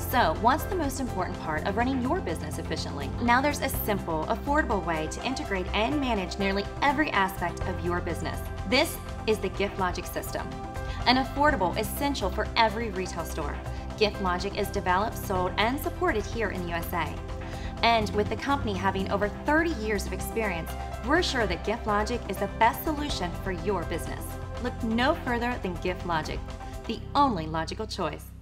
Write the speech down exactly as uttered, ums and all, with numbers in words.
So, what's the most important part of running your business efficiently? Now there's a simple, affordable way to integrate and manage nearly every aspect of your business. This is the Gift Logic system. An affordable essential for every retail store. Gift Logic is developed, sold, and supported here in the U S A. And with the company having over thirty years of experience, we're sure that Gift Logic is the best solution for your business. Look no further than Gift Logic, the only logical choice.